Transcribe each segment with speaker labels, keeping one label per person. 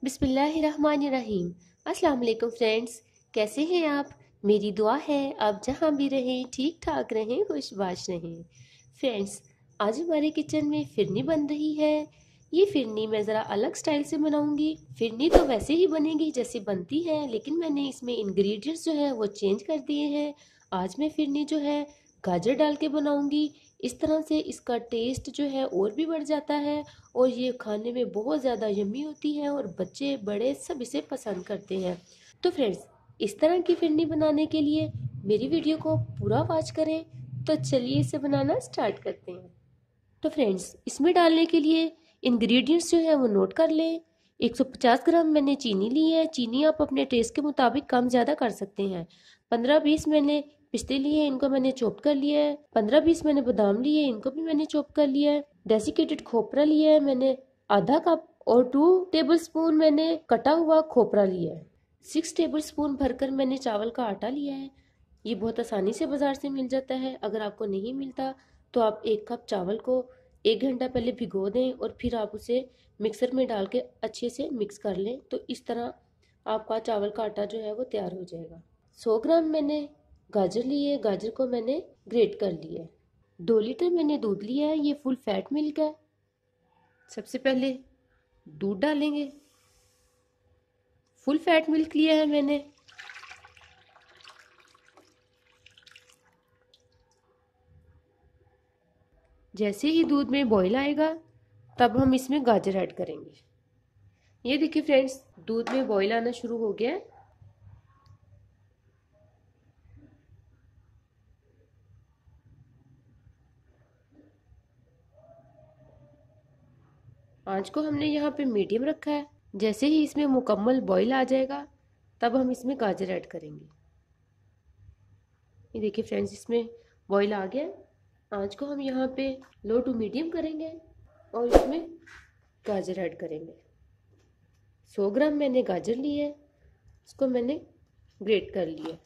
Speaker 1: बिस्मिल्लाहिर्रहमानिर्रहीम। अस्सलाम वालेकुम फ्रेंड्स, कैसे हैं आप? मेरी दुआ है आप जहाँ भी रहें ठीक ठाक रहें, खुशबाश रहें। फ्रेंड्स, आज हमारे किचन में फिरनी बन रही है। ये फिरनी मैं ज़रा अलग स्टाइल से बनाऊंगी। फिरनी तो वैसे ही बनेगी जैसे बनती है, लेकिन मैंने इसमें इंग्रेडिएंट्स जो है वो चेंज कर दिए हैं। आज मैं फिरनी जो है गाजर डाल के बनाऊंगी। इस तरह से इसका टेस्ट जो है और भी बढ़ जाता है और ये खाने में बहुत ज़्यादा यम्मी होती है और बच्चे बड़े सब इसे पसंद करते हैं। तो फ्रेंड्स, इस तरह की फिरनी बनाने के लिए मेरी वीडियो को पूरा वॉच करें। तो चलिए इसे बनाना स्टार्ट करते हैं। तो फ्रेंड्स, इसमें डालने के लिए इंग्रेडिएंट्स जो है वो नोट कर लें। 150 ग्राम मैंने चीनी ली है। चीनी आप अपने टेस्ट के मुताबिक कम ज़्यादा कर सकते हैं। 15-20 मैंने पिस्ते लिए, इनको मैंने चॉप कर लिया है। 15-20 मैंने बादाम लिए, इनको भी मैंने चॉप कर लिया है। डेसिकेटेड खोपरा लिया है मैंने आधा कप, और 2 टेबल स्पून मैंने कटा हुआ खोपरा लिया है। 6 टेबल स्पून भरकर मैंने चावल का आटा लिया है। ये बहुत आसानी से बाजार से मिल जाता है। अगर आपको नहीं मिलता तो आप 1 कप चावल को 1 घंटा पहले भिगो दें और फिर आप उसे मिक्सर में डाल के अच्छे से मिक्स कर लें। तो इस तरह आपका चावल का आटा जो है वो तैयार हो जाएगा। 100 ग्राम मैंने गाजर ली है। गाजर को मैंने ग्रेट कर लिया है। 2 लीटर मैंने दूध लिया है। ये फुल फैट मिल्क है। सबसे पहले दूध डालेंगे। फुल फैट मिल्क लिया है मैंने। जैसे ही दूध में बॉईल आएगा तब हम इसमें गाजर ऐड करेंगे। ये देखिए फ्रेंड्स, दूध में बॉईल आना शुरू हो गया है। आंच को हमने यहाँ पे मीडियम रखा है। जैसे ही इसमें मुकम्मल बॉईल आ जाएगा तब हम इसमें गाजर ऐड करेंगे। ये देखिए फ्रेंड्स, इसमें बॉईल आ गया। आंच को हम यहाँ पे लो टू मीडियम करेंगे और इसमें गाजर ऐड करेंगे। 100 ग्राम मैंने गाजर ली है, इसको मैंने ग्रेट कर लिया।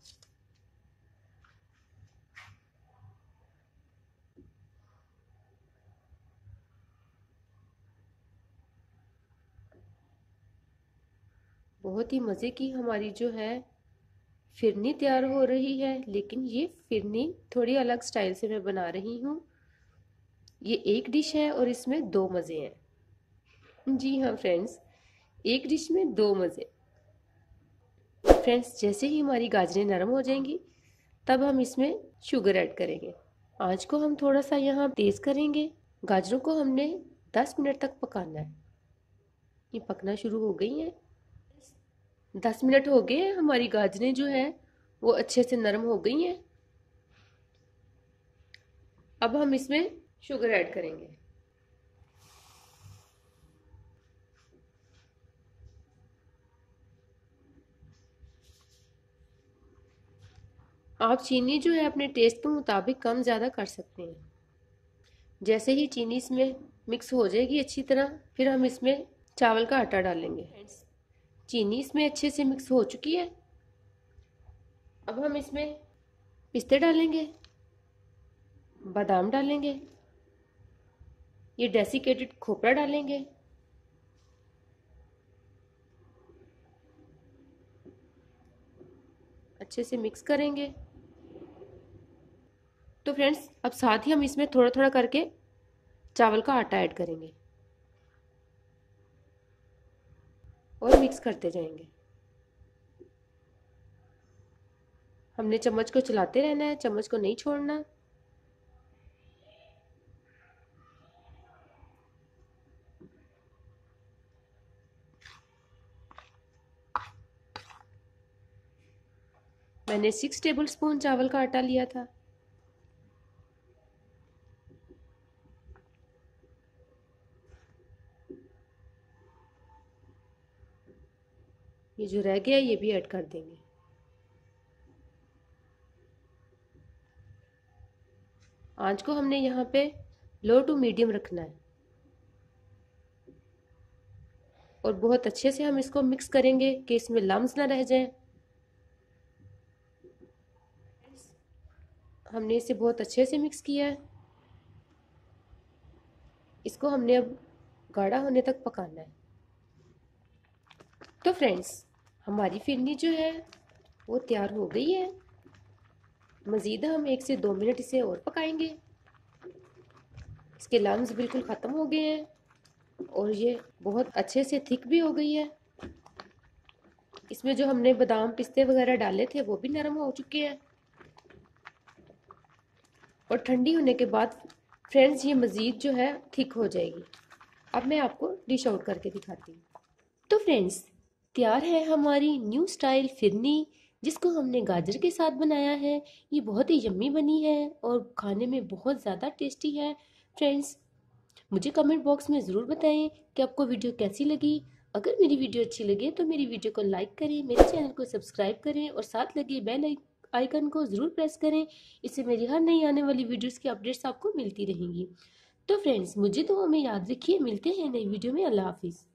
Speaker 1: बहुत ही मज़े की हमारी जो है फिरनी तैयार हो रही है, लेकिन ये फिरनी थोड़ी अलग स्टाइल से मैं बना रही हूँ। ये एक डिश है और इसमें 2 मज़े हैं। जी हाँ फ्रेंड्स, एक डिश में 2 मज़े। फ्रेंड्स, जैसे ही हमारी गाजरें नरम हो जाएंगी तब हम इसमें शुगर ऐड करेंगे। आंच को हम थोड़ा सा यहाँ तेज़ करेंगे। गाजरों को हमने 10 मिनट तक पकाना है। ये पकना शुरू हो गई हैं। 10 मिनट हो गए हैं। हमारी गाजरें जो है वो अच्छे से नरम हो गई हैं। अब हम इसमें शुगर ऐड करेंगे। आप चीनी जो है अपने टेस्ट के मुताबिक कम ज़्यादा कर सकते हैं। जैसे ही चीनी इसमें मिक्स हो जाएगी अच्छी तरह, फिर हम इसमें चावल का आटा डालेंगे। चीनी इसमें अच्छे से मिक्स हो चुकी है। अब हम इसमें पिस्ते डालेंगे, बादाम डालेंगे, ये डेसिकेटेड खोपरा डालेंगे, अच्छे से मिक्स करेंगे। तो फ्रेंड्स, अब साथ ही हम इसमें थोड़ा थोड़ा करके चावल का आटा ऐड करेंगे और मिक्स करते जाएंगे। हमने चम्मच को चलाते रहना है, चम्मच को नहीं छोड़ना। मैंने 6 टेबल स्पून चावल का आटा लिया था। ये जो रह गया ये भी ऐड कर देंगे। आंच को हमने यहाँ पे लो टू मीडियम रखना है और बहुत अच्छे से हम इसको मिक्स करेंगे कि इसमें लम्स ना रह जाएं। हमने इसे बहुत अच्छे से मिक्स किया है। इसको हमने अब गाढ़ा होने तक पकाना है। तो फ्रेंड्स, हमारी फिरनी जो है वो तैयार हो गई है। मज़ीद हम 1 से 2 मिनट इसे और पकाएंगे। इसके लम्स बिल्कुल ख़त्म हो गए हैं और ये बहुत अच्छे से थिक भी हो गई है। इसमें जो हमने बादाम पिस्ते वगैरह डाले थे वो भी नरम हो चुके हैं। और ठंडी होने के बाद फ्रेंड्स ये मज़ीद जो है थिक हो जाएगी। अब मैं आपको डिश आउट करके दिखाती हूँ। तो फ्रेंड्स, तैयार है हमारी न्यू स्टाइल फिरनी, जिसको हमने गाजर के साथ बनाया है। ये बहुत ही यम्मी बनी है और खाने में बहुत ज़्यादा टेस्टी है। फ्रेंड्स, मुझे कमेंट बॉक्स में ज़रूर बताएं कि आपको वीडियो कैसी लगी। अगर मेरी वीडियो अच्छी लगे तो मेरी वीडियो को लाइक करें, मेरे चैनल को सब्सक्राइब करें और साथ लगे बेल आइकन को ज़रूर प्रेस करें। इससे मेरी हर नई आने वाली वीडियोस की अपडेट्स आपको मिलती रहेंगी। तो फ्रेंड्स, मुझे तो हमें याद रखिए, मिलते हैं नई वीडियो में। अल्लाह हाफिज़।